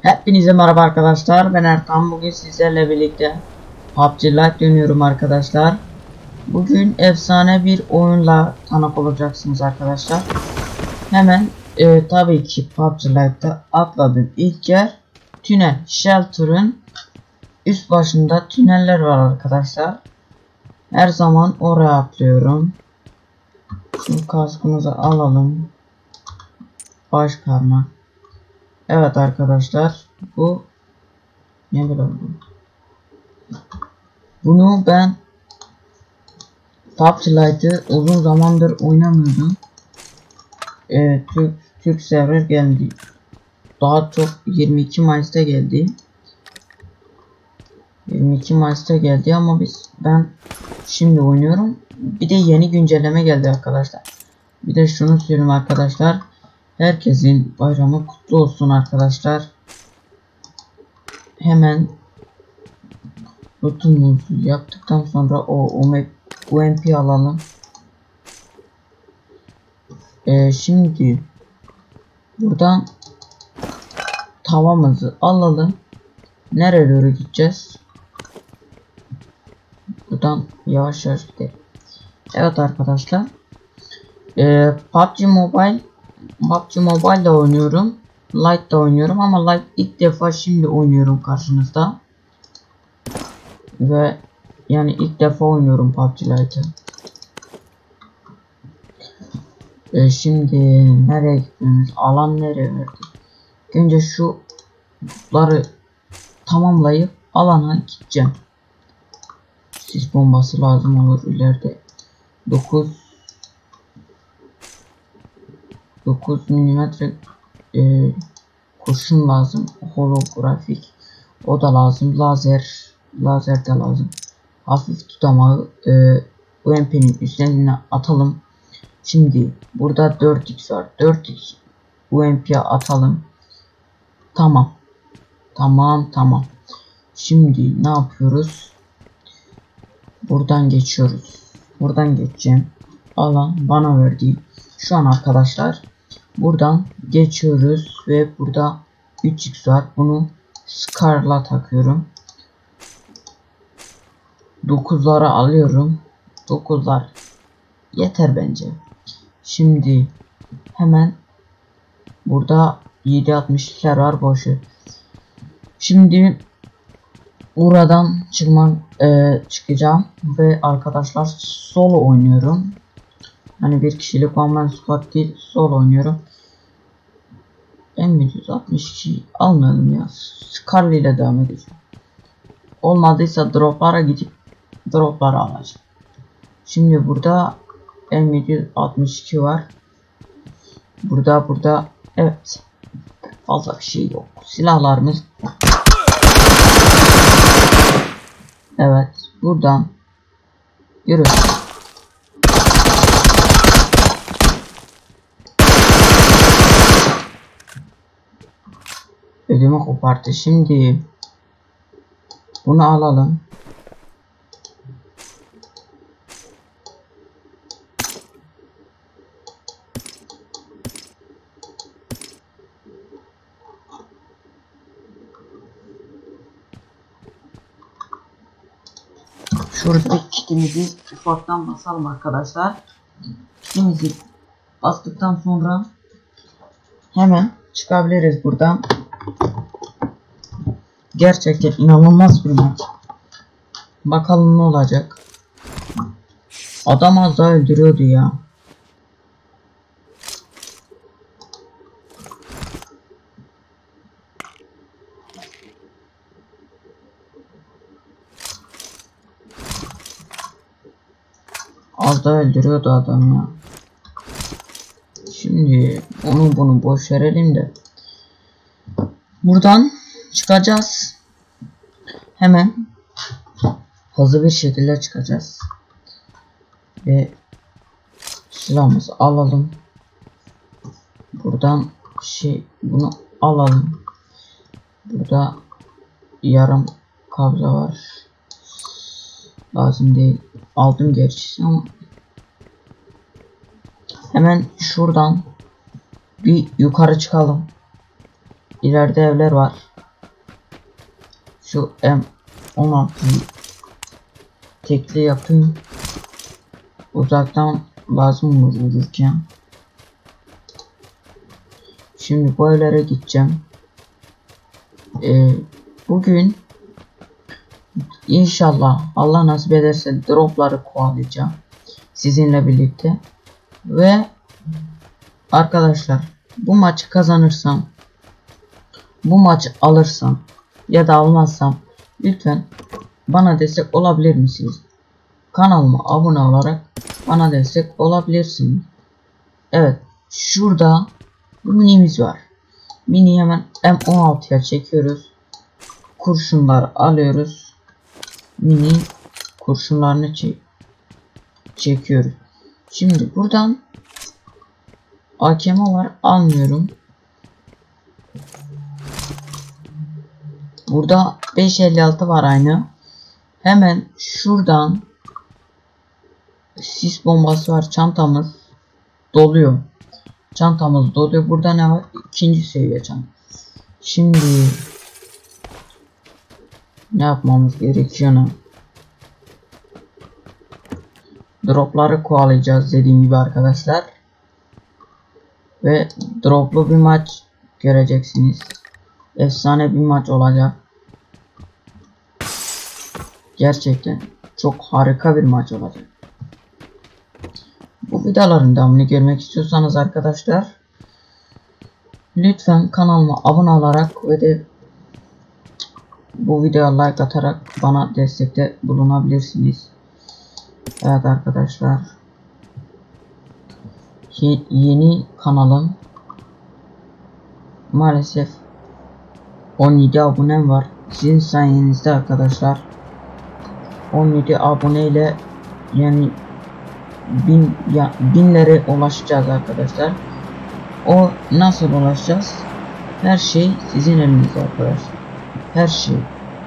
Hepinize merhaba arkadaşlar, ben Erkan. Bugün sizlerle birlikte PUBG Lite dönüyorum arkadaşlar. Bugün efsane bir oyunla tanık olacaksınız arkadaşlar. Hemen tabii ki PUBG Lite'da atladım. İlk yer tünel. Shelter'ın üst başında tüneller var arkadaşlar. Her zaman oraya atlıyorum. Şimdi kaskımızı alalım. Baş parmak. Evet arkadaşlar, bu ne böyle oldu? Bunu ben PUBG Lite'ı uzun zamandır oynamıyordum. Türk server geldi. Daha çok 22 Mayıs'ta geldi. 22 Mayıs'ta geldi ama ben şimdi oynuyorum. Bir de yeni güncelleme geldi arkadaşlar. Bir de şunu söyleyeyim arkadaşlar. Herkesin bayramı kutlu olsun arkadaşlar. Hemen lootumuzu yaptıktan sonra UMP alalım. Şimdi buradan tavamızı alalım. Nereye doğru gideceğiz? Buradan yavaş yavaş gidelim. Evet arkadaşlar. PUBG Mobile'da oynuyorum. Lite'da oynuyorum ama Lite ilk defa şimdi oynuyorum karşınızda. Ve yani ilk defa oynuyorum PUBG Lite'ı. Şimdi nereye gidiyoruz? Alan nereye verdi? Önce şuları tamamlayıp alana gideceğim. Sis bombası lazım olur ileride. 9 milimetre kurşun lazım. Holografik o da lazım. Lazer de lazım. Hafif tutamağı UMP'nin üzerine atalım. Şimdi burada 4x var. 4x UMP'ye atalım. Tamam. Şimdi ne yapıyoruz? Buradan geçiyoruz. Buradan geçeceğim. Alan bana verdi. Şu an arkadaşlar buradan geçiyoruz ve burada 3x var. Bunu Scar'la takıyorum. 9'ları alıyorum. 9'lar yeter bence. Şimdi hemen burada 7.62'ler var boşu. Şimdi buradan çıkacağım ve arkadaşlar solo oynuyorum. Hani bir kişilik one squad değil, solo oynuyorum. M162 almayalım ya. Scarlet ile devam edeceğim. Olmadıysa droplara gidip dropları alacağım. Şimdi burada M762 var. Burada evet. Fazla bir şey yok. Silahlarımız. Evet. Buradan yürü. Ödümü koparttı. Şimdi bunu alalım. Şuradaki kitimizi ufaktan basalım arkadaşlar. Kitimizi bastıktan sonra hemen çıkabiliriz buradan. Gerçekten inanılmaz bir maç. Bakalım ne olacak. Adam az daha öldürüyordu ya. Az daha öldürüyordu adam ya. Şimdi bunu boş verelim de. Buradan çıkacağız. Hemen hızlı bir şekilde çıkacağız. Ve silahımızı alalım. Buradan bunu alalım. Burada yarım kabza var. Lazım değil. Aldım gerçi ama hemen şuradan bir yukarı çıkalım. İleride evler var. Şu M16'yı tekli yapayım. Uzaktan lazım olur vururken. Şimdi bu evlere gideceğim. Bugün inşallah Allah nasip ederse dropları kovalayacağım sizinle birlikte. Ve arkadaşlar bu maçı kazanırsam, bu maçı alırsam ya da almazsam lütfen bana destek olabilir misiniz? Kanalıma abone olarak bana destek olabilirsiniz. Evet, şurada bu minimiz var. Mini hemen M16'ya çekiyoruz. Kurşunları alıyoruz. Mini kurşunlarını çekiyoruz. Şimdi buradan AKM var, almıyorum. Burada 556 var aynı. Hemen şuradan sis bombası var. Çantamız doluyor. Çantamız doluyor. Burada ne var? İkinci seviye çanta. Şimdi ne yapmamız gerekiyor? Dropları kovalayacağız dediğim gibi arkadaşlar. Ve droplu bir maç göreceksiniz. Efsane bir maç olacak. Gerçekten çok harika bir maç olacak. Bu videoların devamını görmek istiyorsanız arkadaşlar lütfen kanalıma abone olarak ve de bu videoya like atarak bana destekte bulunabilirsiniz. Evet arkadaşlar, yeni kanalım, maalesef 17 abonem var. Sizin sayenizde arkadaşlar 17 aboneyle yani binlere ulaşacağız arkadaşlar. O nasıl ulaşacağız? Her şey sizin elinizde arkadaşlar. Her şey.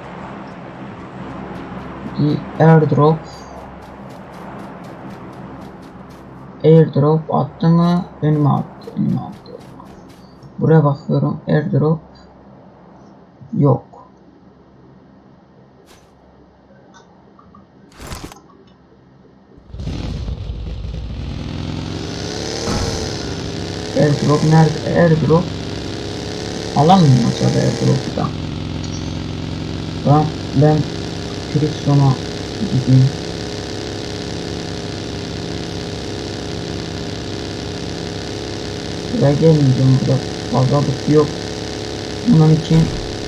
Airdrop attı mı? Önüme attı. Buraya bakıyorum. Airdrop yok. Airdrop nerede? Airdrop alalım mı acaba airdrop'u da? Ben Friction'a gideyim. Buraya gelmeyeceğim, burada fazlalık yok. Bunun için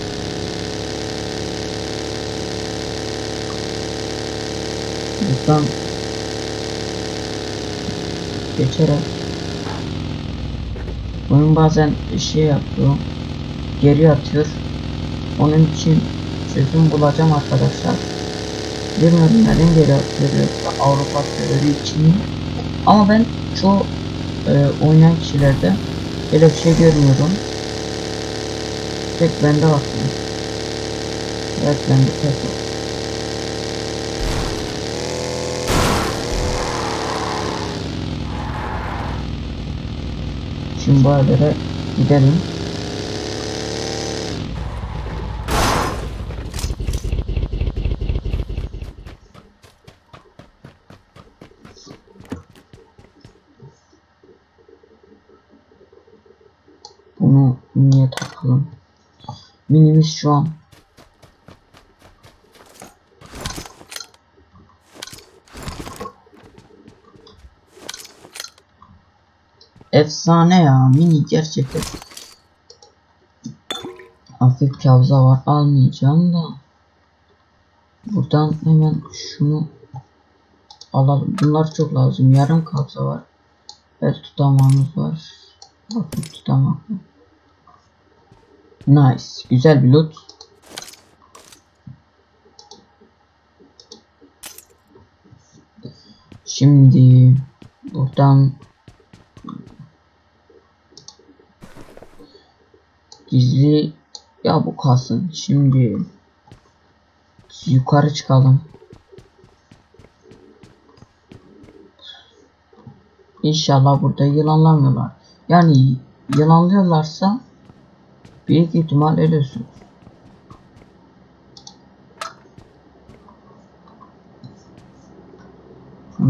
buradan geçerek oyun bazen şey yapıyor, geri atıyor. Onun için çözüm bulacağım arkadaşlar. Bilmiyorum neden geri atıyor, Avrupa serveri için. Ama ben çoğu oynayan kişilerde öyle bir şey görmüyorum. Tek bende var. Evet, bende tek var. Şimdi bu evlere gidelim. Bunu niye takalım? Minimiz şu an. Efsane ya, mini gerçekten. Hafif kabza var, almayacağım da. Buradan hemen şunu alalım. Bunlar çok lazım. Yarım kabza var. El tutamağımız var. Hafif tutamak. Nice. Güzel bir loot. Şimdi buradan gizli ya bu kalsın. Şimdi yukarı çıkalım. İnşallah burada yılanlamıyorlar. Yani yılanlıyorlarsa büyük ihtimal ölürsün.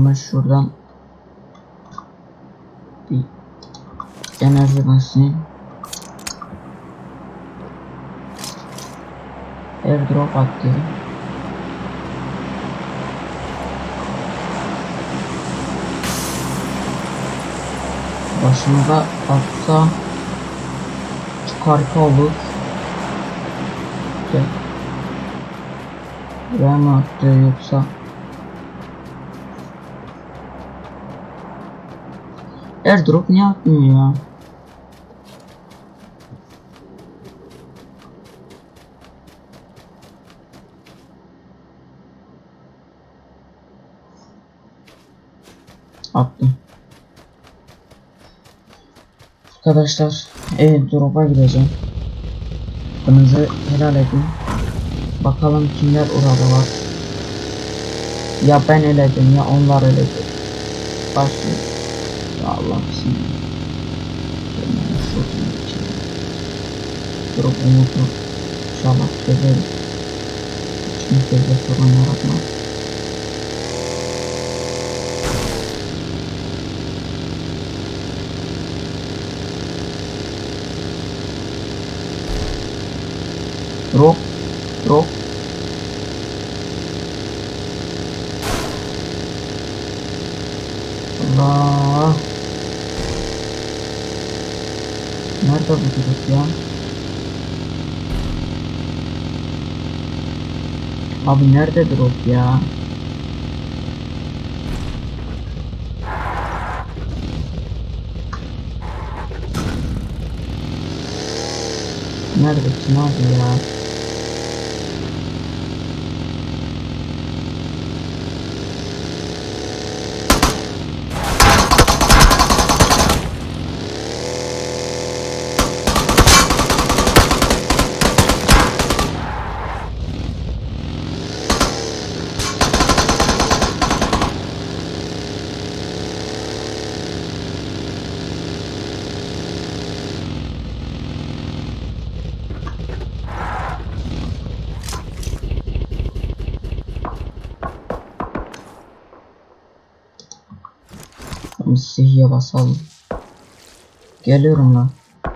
Hemen şuradan bir enerji basayım. Airdrop attı. Başımıza atsa çok harika olur. İşte buraya mı attı yoksa airdrop niye atmıyor ya? Attım. Arkadaşlar drop'a gideceğim. Hakkınızı helal edin. Bakalım kimler orada var. Ya ben eledim ya onlar eledi. Başlıyor. Ya Allah bismillah. Drop umutu. İnşallah çözeriz. Hiç kimseye sorun yaratmaz. Drop. Allah. Nerede bu drop ya? Abi nerede drop ya? Neredesin abi ya? Sihiye basalım. Geliyorum lan.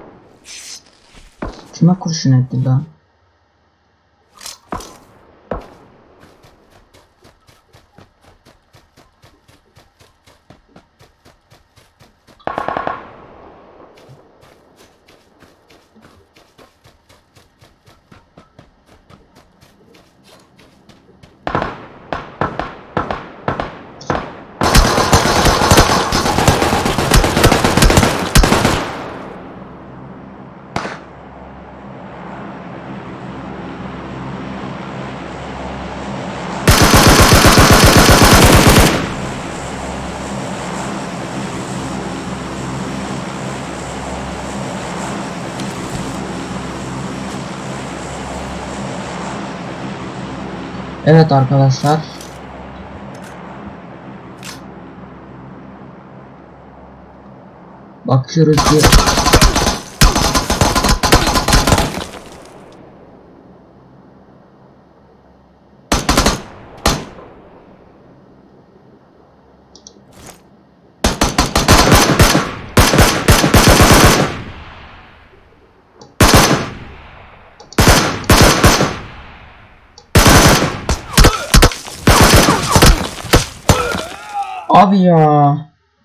Kime kurşun etti lan? Evet arkadaşlar. Bakıyoruz ki abi ya,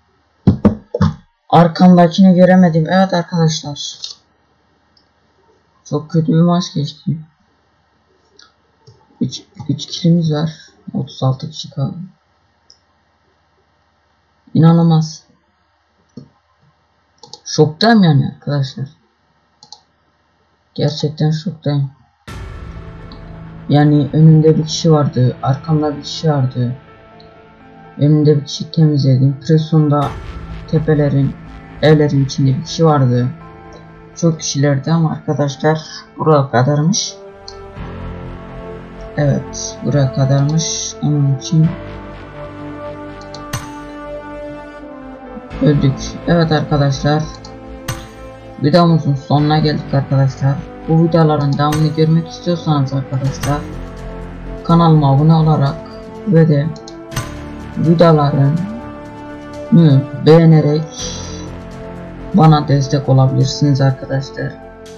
arkamdakini göremedim. Evet arkadaşlar, çok kötü bir maç geçti. 3 kilimiz var, 36 kişi kaldı. İnanılmaz. Şoktayım yani arkadaşlar. Gerçekten şoktayım. Yani önümde bir kişi vardı, arkamda bir kişi vardı. Önümde bir kişi temizledim. Preson'da tepelerin, evlerin içinde bir kişi vardı. Çok kişilerdi ama arkadaşlar buraya kadarmış. Evet, buraya kadarmış. Onun için öldük. Evet arkadaşlar, videomuzun sonuna geldik arkadaşlar. Bu videoların devamını görmek istiyorsanız arkadaşlar kanalıma abone olarak ve de videolarımı beğenerek bana destek olabilirsiniz arkadaşlar.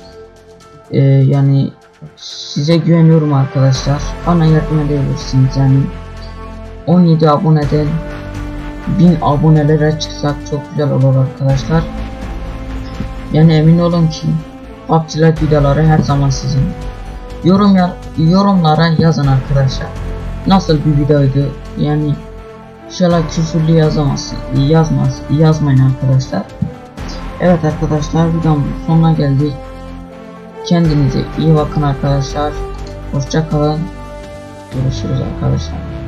Yani size güveniyorum arkadaşlar. Bana yardım edebilirsiniz yani. 17 aboneden 1000 abonelere çıksak çok güzel olur arkadaşlar. Yani emin olun ki PUBG Lite videoları her zaman sizin. Yorumlara yazın arkadaşlar. Nasıl bir videoydu? Yani şöyle küfürlü yazmayın arkadaşlar. Evet arkadaşlar, videonun sonuna geldik. Kendinize iyi bakın arkadaşlar. Hoşça kalın. Görüşürüz arkadaşlar.